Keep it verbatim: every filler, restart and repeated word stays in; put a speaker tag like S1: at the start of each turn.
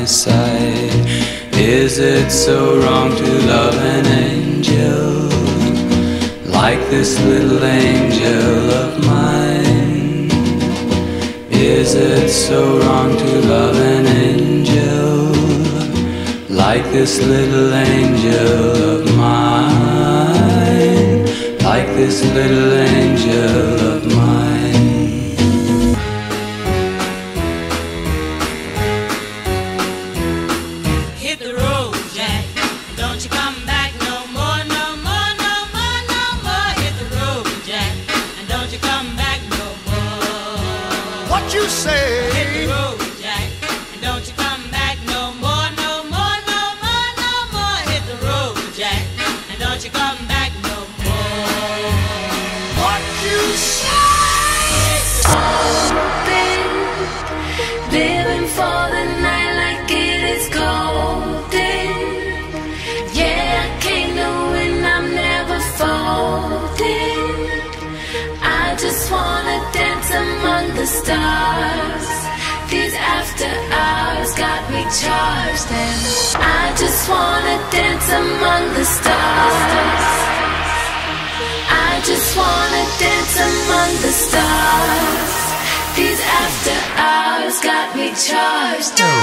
S1: side. Is it so wrong to love an angel like this little angel of mine? Is it so wrong to love an angel like this little angel of mine? Like this little angel of mine.
S2: Hit the road, Jack, don't you come back no more, no more, no more, no more. Hit the road, Jack, and don't you come back no more.
S3: What you say?
S2: Hit the road, Jack, and don't you come back no more, no more, no more, no more. Hit the road, Jack, and don't you come back no more.
S3: What you say?
S4: Living for the night like it is golden. Yeah, I came to win, I'm never folding. I just wanna dance among the stars. These after hours got me charged, and I just wanna dance among the stars. I just wanna dance among the stars. These after hours got me charged.